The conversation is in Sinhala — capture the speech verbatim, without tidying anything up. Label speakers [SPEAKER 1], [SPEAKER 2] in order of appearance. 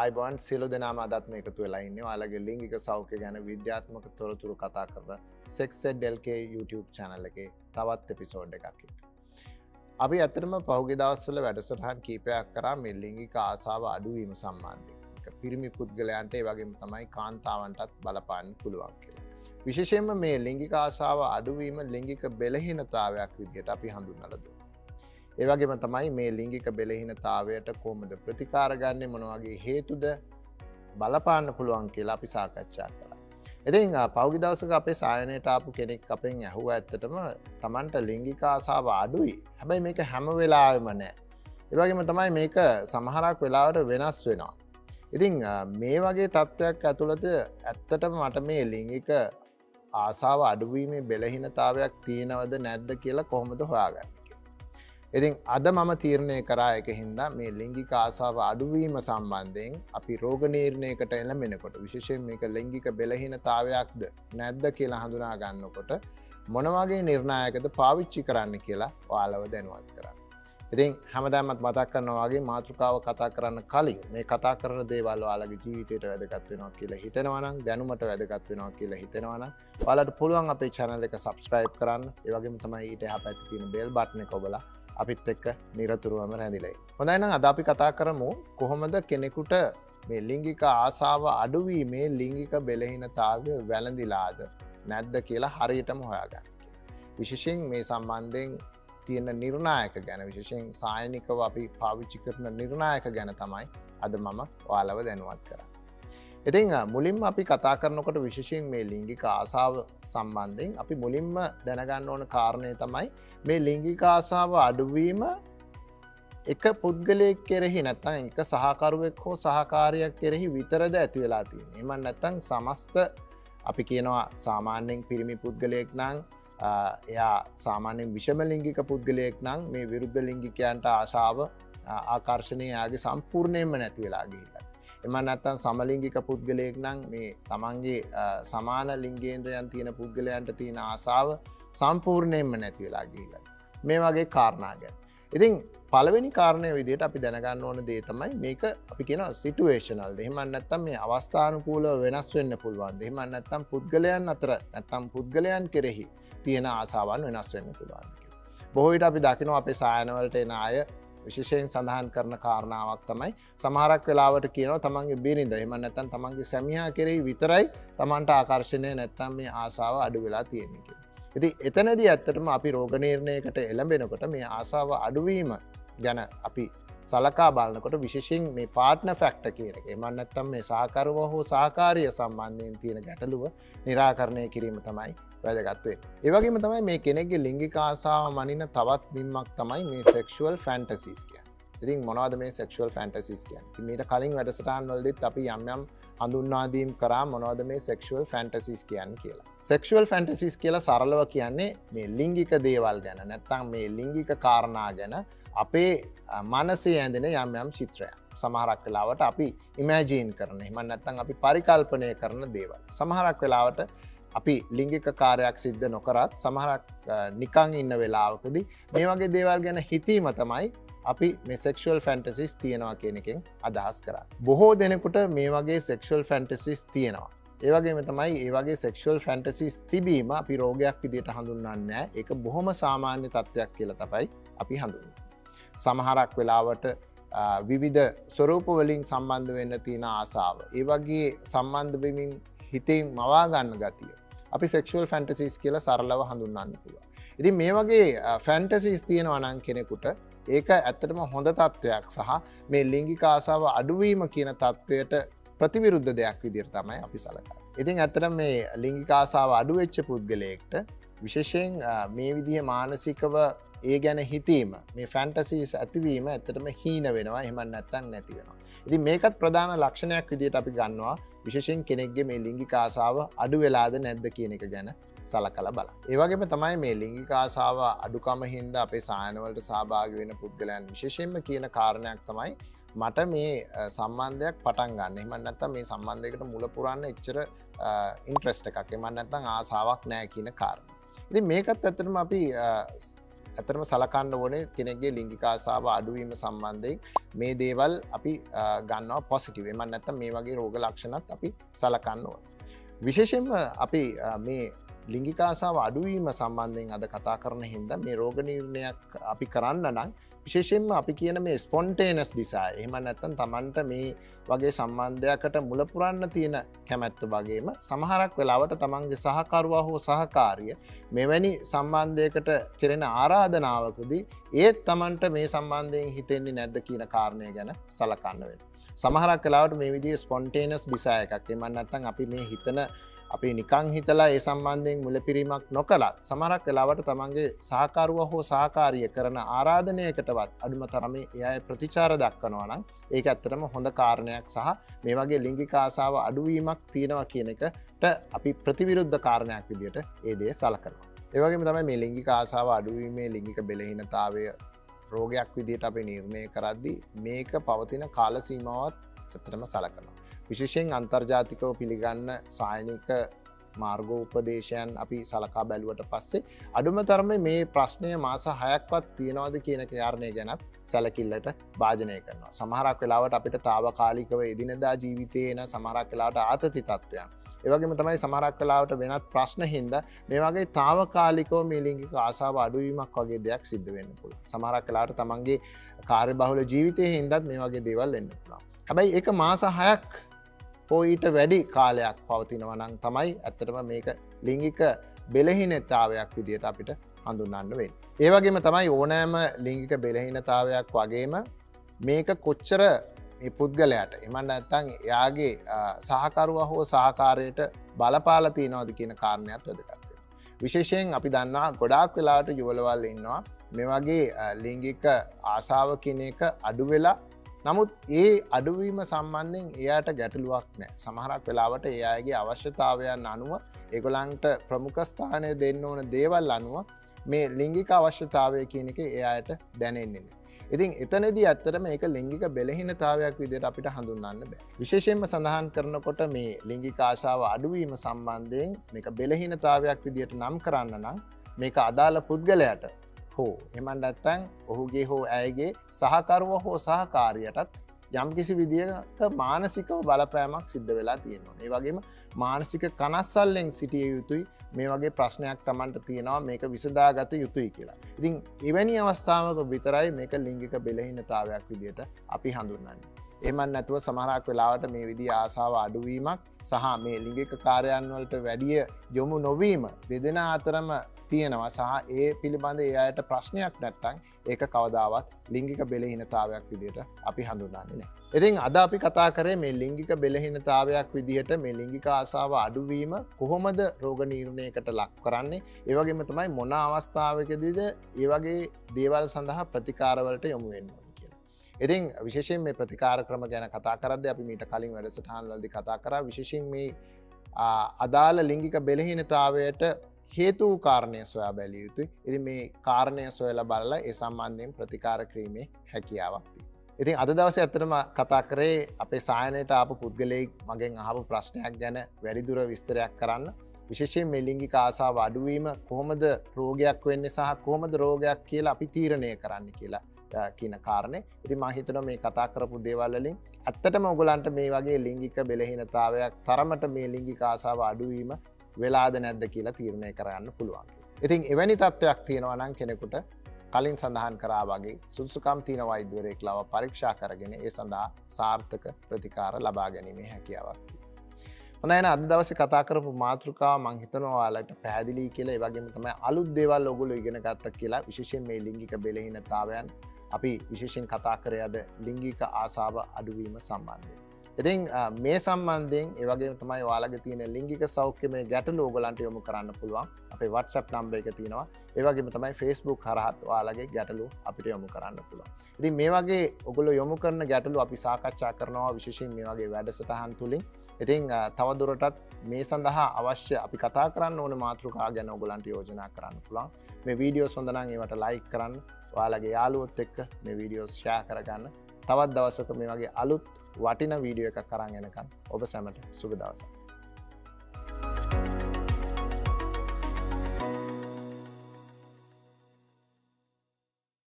[SPEAKER 1] ආයිබෝන් සියලු දෙනාම අදත් මේ එකතු වෙලා ඉන්නේ. ඔයාලගේ ලිංගික සෞඛ්‍ය ගැන විද්‍යාත්මක තොරතුරු කතා කරන Sex Ed L K YouTube channel එකේ තවත් එපිසෝඩ් එකක් එක්ක. අපි ඇත්තටම පහුගිය දවස්වල වැඩසටහන් කීපයක් කරා මේ ලිංගික ආසාව අඩුවීම සම්බන්ධයෙන්. ඒක පිරිමි පුද්ගලයන්ට ඒ වගේම තමයි කාන්තාවන්ටත් බලපාන්න පුළුවන් කියලා. විශේෂයෙන්ම මේ ලිංගික ආසාව අඩුවීම ලිංගික බෙලහීනතාවයක් විදිහට අපි හඳුන්වලා දුන්නා. ඒ වගේම තමයි මේ ලිංගික බෙලහීනතාවයට කොහොමද ප්‍රතිකාර ගන්නෙ, මොන වගේ හේතුද බලපාන්න පුළුවන් කියලා අපි සාකච්ඡා කරා. ඉතින් පහුගිය දවසක අපේ සායනයට ආපු කෙනෙක් අපෙන් ඇහුවා ඇත්තටම Tamanට ලිංගික ආසාව අඩුයි. හැබැයි මේක හැම වෙලාවෙම නෑ. ඒ වගේම තමයි මේක සමහරක් වෙලාවට වෙනස් වෙනවා. ඉතින් මේ වගේ තත්ත්වයක් ඇතුළත ඇත්තටම මට මේ ලිංගික ආසාව අඩුවීමේ බෙලහීනතාවයක් තියෙනවද නැද්ද කියලා කොහොමද හොයාගන්නේ? ඉතින් අද මම තීරණය කරා එක හින්දා මේ ලිංගික ආසාව අඩුවීම සම්බන්ධයෙන් අපි රෝග නිర్ణයකට එළඹෙනකොට විශේෂයෙන් මේක ලිංගික බෙලහීනතාවයක්ද නැද්ද කියලා හඳුනා ගන්නකොට මොන වගේ නිර්ණායකද පාවිච්චි කරන්න කියලා ඔයාලව දැනුවත් කරන්න. ඉතින් හැමදාමත් මතක් කරනවා වගේ මාතෘකාව කතා කරන්න කලින් මේ කතා කරන දේවල් ඔයාලගේ ජීවිතයට වැදගත් වෙනවා කියලා හිතෙනවා නම්, දැනුමට වැදගත් වෙනවා කියලා හිතෙනවා නම් ඔයාලට පුළුවන් අපේ channel එක subscribe කරන්න. ඒ වගේම තමයි ඊට එහා පැත්තේ තියෙන bell button එක ඔබලා අපිත් එක්ක නිරතුරුවම රැඳිලා ඉන්න. හොඳයි නම් අද අපි කතා කරමු කොහොමද කෙනෙකුට මේ ලිංගික ආසාව අඩුවීමේ ලිංගික බෙලහීනතාවය වැළඳිලාද නැද්ද කියලා හරියටම හොයාගන්න කියලා. විශේෂයෙන් මේ සම්බන්ධයෙන් තියෙන නිර්ණායක ගැන, විශේෂයෙන් සායනිකව අපි පාවිච්චි කරන නිර්ණායක ගැන තමයි අද මම ඔයාලව දැනුවත් කරන්නේ. ඉතින් මුලින්ම අපි කතා කරනකොට විශේෂයෙන් මේ ලිංගික ආසාව සම්බන්ධයෙන් අපි මුලින්ම දැනගන්න ඕන කාරණය තමයි මේ ලිංගික ආසාව අඩුවීම එක පුද්ගලයෙක් කෙරෙහි නැත්නම් එක සහකරුවෙක් හෝ සහකාරියක් කෙරෙහි විතරද ඇති වෙලා තියෙන්නේ. එහෙම නැත්නම් සමස්ත අපි කියනවා සාමාන්‍යයෙන් පිරිමි පුද්ගලයෙක් නම් එයා සාමාන්‍යයෙන් විෂම ලිංගික පුද්ගලයෙක් නම් මේ විරුද්ධ ලිංගිකයන්ට ආශාව ආකර්ෂණය යාගේ සම්පූර්ණයෙන්ම නැති වෙලා ගිහිල්ලා. එම නැත්තම් සමලිංගික පුද්ගලයෙක් නම් මේ තමන්ගේ සමාන ලිංගේන්ද්‍රයන් තියෙන පුද්ගලයන්ට තියෙන ආසාව සම්පූර්ණයෙන්ම නැති වෙලා ගිහිල්ලා. මේ වගේ කාරණා ගැන. ඉතින් පළවෙනි කාරණය විදිහට අපි දැනගන්න ඕන දේ තමයි මේක අපි කියනවා සිටුේෂනල්. එහෙම නැත්නම් මේ අවස්ථානුකූලව වෙනස් වෙන්න පුළුවන්. එහෙම නැත්නම් පුද්ගලයන් අතර නැත්නම් පුද්ගලයන් කෙරෙහි තියෙන ආසාවන් වෙනස් වෙන්න පුළුවන් කියලා. බොහෝ විට අපි දකිනවා අපේ සායනවලට එන අය විශේෂයෙන් සඳහන් කරන කාරණාවක් තමයි සමහරක් වෙලාවට කියනවා තමන්ගේ බිරිඳ එහෙම නැත්නම් තමන්ගේ සැමියා කෙරෙහි විතරයි තමන්ට ආකර්ෂණය නැත්නම් මේ ආසාව අඩු වෙලා තියෙන්නේ කියලා. ඉතින් එතනදී ඇත්තටම අපි රෝග නිర్ణයකට එළඹෙනකොට මේ ආසාව අඩුවීම ගැන අපි සලකා බලනකොට විශේෂයෙන් මේ පාර්ට්නර් ෆැක්ටර් කියන එක. එහෙම නැත්නම් මේ සහකරුව හෝ සහකාරිය සම්බන්ධයෙන් තියෙන ගැටලුව निराකරණය කිරීම තමයි වැදගත් වෙන්නේ. ඒ වගේම තමයි මේ කෙනෙක්ගේ ලිංගික ආසාව මනින තවත් බිම්මක් තමයි මේ sexual fantasies කියන්නේ. ඉතින් මොනවද මේ sexual fantasies කියන්නේ? ඉතින් මීට කලින් වැඩසටහන් වලදීත් අපි යම් යම් හඳුන්වා දීම් කරා මොනවද මේ sexual fantasies කියන්නේ කියලා. sexual fantasies කියලා සරලව කියන්නේ මේ ලිංගික දේවල් ගැන නැත්නම් මේ ලිංගික කාරණා ගැන අපේ මනසේ ඇඳෙන යම් යම් චිත්‍රයක්. සමහරක් වෙලාවට අපි ඉමැජින් කරන, එහෙම නැත්නම් අපි පරිකල්පනය කරන දේවල්. සමහරක් වෙලාවට අපි ලිංගික කාර්යයක් සිද්ධ නොකරත් සමහරක් නිකන් ඉන්න වෙලාවකදී මේ වගේ දේවල් ගැන හිතීම තමයි අපි මේ sexual fantasies තියනවා කියන එකෙන් අදහස් කරන්නේ. බොහෝ දෙනෙකුට මේ වගේ sexual fantasies තියෙනවා. ඒ වගේම තමයි ඒ වගේ sexual fantasies තිබීම අපි රෝගයක් විදිහට හඳුන්වන්නේ නැහැ. ඒක බොහොම සාමාන්‍ය තත්ත්වයක් කියලා තමයි අපි හඳුන්වන්නේ. සමහරක් වෙලාවට විවිධ ස්වරූප වලින් සම්බන්ධ වෙන්න තියෙන ආසාව, ඒ වගේ සම්බන්ධ වෙමින් හිතෙන් මවා ගන්න ගතිය අපි sexual fantasies කියලා සරලව හඳුන්වන්න පුළුවන්. ඉතින් මේ වගේ fantasies තියෙනවා නම් කෙනෙකුට ඒක ඇත්තටම හොඳ තත්ත්වයක් සහ මේ ලිංගික ආසාව අඩුවීම කියන තත්ත්වයට ප්‍රතිවිරුද්ධ දෙයක් විදිහට තමයි අපි සලකන්නේ. ඉතින් ඇත්තටම මේ ලිංගික ආසාව අඩු වෙච්ච පුද්ගලයෙක්ට විශේෂයෙන් මේ විදිහේ මානසිකව ඒ ගැන හිතීම, මේ fantasies ඇතිවීම ඇත්තටම හීන වෙනවා, එහෙම නැත්නම් නැති වෙනවා. ඉතින් මේකත් ප්‍රධාන ලක්ෂණයක් විදිහට අපි ගන්නවා විශේෂයෙන් කෙනෙක්ගේ මේ ලිංගික ආසාව අඩු වෙලාද නැද්ද කියන එක ගැන සලකලා බලන්න. ඒ වගේම තමයි මේ ලිංගික ආසාව අඩුකම හින්දා අපේ සායනවලට සහභාගී වෙන පුද්ගලයන් විශේෂයෙන්ම කියන කාරණයක් තමයි මට මේ සම්බන්ධයක් පටන් ගන්න. එහෙම නැත්නම් මේ සම්බන්ධයකට මුල පුරන්න එච්චර ඉන්ට්‍රෙස්ට් එකක් එහෙම නැත්නම් ආසාවක් නැහැ කියන කාරණා. ඉතින් මේකත් ඇත්තටම අපි ඇත්තටම සලකන්න ඕනේ කෙනෙක්ගේ ලිංගික ආසාව අඩුවීම සම්බන්ධයෙන් මේ දේවල් අපි ගන්නවා පොසිටිව්. එමන් නැත්නම් මේ වගේ රෝග ලක්ෂණත් අපි සලකන්න ඕනේ. විශේෂයෙන්ම අපි මේ ලිංගික ආසාව අඩුවීම සම්බන්ධයෙන් අද කතා කරන හින්දා මේ රෝග නිర్ణයක් අපි කරන්න නම් විශේෂයෙන්ම අපි කියන මේ ස්පොන්ටේනස් ඩිසයර් එහෙම නැත්නම් Tamanට මේ වගේ සම්බන්ධයකට මුල පුරන්න තියෙන කැමැත්ත වගේම සමහරක් වෙලාවට Tamanගේ සහකරුවා හෝ සහකාරිය මෙවැනි සම්බන්ධයකට කෙරෙන ආරාධනාවකදී ඒත් Tamanට මේ සම්බන්ධයෙන් හිතෙන්නේ නැද්ද කියන කාරණය ගැන සලකන්න වෙනවා. සමහරක් වෙලාවට මේ විදිහේ ස්පොන්ටේනස් ඩිසයර් එකක් එහෙම නැත්නම් අපි මේ හිතන අපි නිකං හිතලා ඒ සම්බන්ධයෙන් මුලපිරීමක් නොකළත් සමහරක් වෙලාවට තමන්ගේ සහකරුවා හෝ සහකාරිය කරන ආරාධනයකටවත් අඩුම තරමේ එයා ප්‍රතිචාර දක්වනවා නම් ඒක ඇත්තටම හොඳ කාරණයක් සහ මේ වගේ ලිංගික ආසාව අඩුවීමක් තියෙනවා කියන එකට අපි ප්‍රතිවිරුද්ධ කාරණයක් විදිහට ඒ දේ සලකනවා. ඒ වගේම තමයි මේ ලිංගික ආසාව අඩුවීමේ ලිංගික බෙලහීනතාවය රෝගයක් විදිහට අපි නිර්ණය කරද්දී මේක පවතින කාල සීමාවත් ඇත්තටම සලකනවා. විශේෂයෙන් අන්තර්ජාතිකව පිළිගන්න සායනික මාර්ගෝපදේශයන් අපි සලකා බැලුවට පස්සේ අඩුම තරමේ මේ ප්‍රශ්නය මාස හයක්වත් තියෙනවද කියන කාරණය ගැනත් සැලකිල්ලට භාජනය කරනවා. සමහරක් වෙලාවට අපිට తాවකාලිකව එදිනෙදා ජීවිතයේ එන සමහරක් වෙලාවට ආතති තත්ත්වයන්. ඒ වගේම තමයි සමහරක් වෙලාවට වෙනත් ප්‍රශ්න හින්දා මේ වගේ తాවකාලිකව මේ ලිංගික ආසාව අඩුවීමක් වගේ දෙයක් සිද්ධ වෙන්න පුළුවන්. සමහරක් වෙලාවට තමන්ගේ කාර්යබහුල ජීවිතයේ හින්දාත් මේ වගේ දේවල් වෙන්න පුළුවන්. හැබැයි ඒක මාස හයක් ඊට වැඩි කාලයක් පවතිනවා නම් තමයි ඇත්තටම මේක ලිංගික බෙලහීනතාවයක් විදිහට අපිට හඳුන්වන්න වෙන්නේ. ඒ වගේම තමයි ඕනෑම ලිංගික බෙලහීනතාවයක් වගේම මේක කොච්චර මේ පුද්ගලයාට එමන් නැත්නම් එයාගේ සහකරුවා හෝ සහකාරයට බලපාලා තියෙනවද කියන කාරණයක් වැදගත් වෙනවා. විශේෂයෙන් අපි දන්නවා ගොඩාක් වෙලාවට යුවලවල් ඉන්නවා මේ වගේ ලිංගික ආසාව කියන එක අඩු වෙලා නමුත් ඒ අඩුවීම සම්බන්ධයෙන් එයාට ගැටලුවක් නැහැ. සමහරක් වෙලාවට ඒ අයගේ අවශ්‍යතාවයන් අනුව ඒගොල්ලන්ට ප්‍රමුඛ ස්ථානය දෙන්න ඕන දේවල් අනුව මේ ලිංගික අවශ්‍යතාවය කියන එක එයාට දැනෙන්නේ නැහැ. ඉතින් එතනදී ඇත්තටම මේක ලිංගික බෙලහීනතාවයක් විදිහට අපිට හඳුන්වන්න බෑ. විශේෂයෙන්ම සඳහන් කරනකොට මේ ලිංගික ආශාව අඩුවීම සම්බන්ධයෙන් මේක බෙලහීනතාවයක් විදිහට නම් කරන්න නම් මේක අදාළ පුද්ගලයාට හෝ එමන් නැත්නම් ඔහුගේ හෝ ඇයගේ සහකරුවා හෝ සහකාරියටත් යම්කිසි විදියක මානසිකව බලපෑමක් සිද්ධ වෙලා තියෙනවා. ඒ වගේම මානසික කනස්සල්ලෙන් සිටිය යුතුයි මේ වගේ ප්‍රශ්නයක් Tamanට තියෙනවා මේක විසඳාගත යුතුයි කියලා. ඉතින් එවැනි අවස්ථාවක විතරයි මේක ලිංගික බෙලහීනතාවයක් විදියට අපි හඳුන්වන්නේ. එහෙම නැතුව සමහරක් වෙලාවට මේ විදිහේ ආසාව අඩුවීමක් සහ මේ ලිංගික කාර්යයන් වලට වැඩි යොමු නොවීම දෙදෙනා අතරම තියෙනවා සහ ඒ පිළිබඳ ඒ අයට ප්‍රශ්නයක් නැත්නම් ඒක කවදාවත් ලිංගික බෙලහීනතාවයක් විදිහට අපි හඳුන්වන්නේ නැහැ. ඉතින් අද අපි කතා කරේ මේ ලිංගික බෙලහීනතාවයක් විදිහට මේ ලිංගික ආසාව අඩුවීම කොහොමද රෝග නිర్ణයකට ලක් කරන්නේ? ඒ වගේම තමයි මොන අවස්ථාවකදීද ඒ වගේ දේවල් සඳහා ප්‍රතිකාර වලට යොමු වෙන්නේ කියලා. ඉතින් විශේෂයෙන් මේ ප්‍රතිකාර ක්‍රම ගැන කතා කරද්දී අපි මීට කලින් වැඩසටහන් වලදී කතා කරා විශේෂයෙන් මේ අදාළ ලිංගික බෙලහීනතාවයට හේතු කාරණය සොයා බැලිය යුතුයි. ඉතින් මේ කාරණය සොයලා බලලා ඒ සම්බන්ධයෙන් ප්‍රතිකාර කිරීමේ හැකියාවක් තියෙනවා. ඉතින් අද දවසේ ඇත්තටම කතා කරේ අපේ සායනයට ආපු පුද්ගලයෙක් මගෙන් අහපු ප්‍රශ්නයක් ගැන වැඩිදුර විස්තරයක් කරන්න. විශේෂයෙන් මේ ලිංගික ආසාව අඩුවීම කොහොමද රෝගයක් වෙන්නේ සහ කොහොමද රෝගයක් කියලා අපි තීරණය කරන්න කියලා කියන කාරණේ. ඉතින් මම හිතනවා මේ කතා කරපු දේවල් වලින් ඇත්තටම ඔයගලන්ට මේ වගේ ලිංගික බෙලහීනතාවයක් තරමට මේ ලිංගික ආසාව අඩුවීම වෙලාද නැද්ද කියලා තීරණය කරන්න පුළුවන්. ඉතින් එවැනි තත්ත්වයක් තියෙනවා නම් කෙනෙකුට කලින් සඳහන් කරා වගේ සුදුසුකම් තියෙන වෛද්‍යවරයෙක් ලව පරීක්ෂා කරගෙන ඒ සඳහා සාර්ථක ප්‍රතිකාර ලබා ගැනීමේ හැකියාවක් තියෙනවා. හොඳයි එහෙනම් අද දවසේ කතා කරපු මාතෘකාව මම හිතනවා ඔයාලට පැහැදිලි කියලා ඒ වගේම තමයි අලුත් දේවල් ඔයගොල්ලෝ ඉගෙන ගත්තා කියලා විශේෂයෙන් මේ ලිංගික බෙලහීනතාවයන් අපි විශේෂයෙන් කතා කරේ අද ලිංගික ආසාව අඩුවීම සම්බන්ධයෙන්. ඉතින් මේ සම්බන්ධයෙන් ඒ වගේම තමයි ඔයාලගේ තියෙන ලිංගික සෞඛ්‍යමය ගැටලු ඔයගලන්ට යොමු කරන්න පුළුවන්. අපේ WhatsApp නම්බර් එක තියෙනවා. ඒ වගේම තමයි Facebook හරහා ඔයාලගේ ගැටලු අපිට යොමු කරන්න පුළුවන්. ඉතින් මේ වගේ ඔයගොල්ලෝ යොමු කරන ගැටලු අපි සාකච්ඡා කරනවා විශේෂයෙන් මේ වගේ වැඩසටහන් තුලින්. ඉතින් තවදුරටත් මේ සඳහා අවශ්‍ය අපි කතා කරන්න ඕන මාතෘකා ගැන ඔයගලන්ට යෝජනා කරන්න පුළුවන්. මේ වීඩියෝස් හොඳ නම් ඒවට ලයික් කරන්න. ඔයාලගේ යාළුවොත් එක්ක මේ වීඩියෝස් ෂෙයා කරගන්න. තවත් දවසක මේ වගේ අලුත් වටින වීඩියෝ එකක් අරන් එනකම් ඔබ සැමට සුබ දවසක්.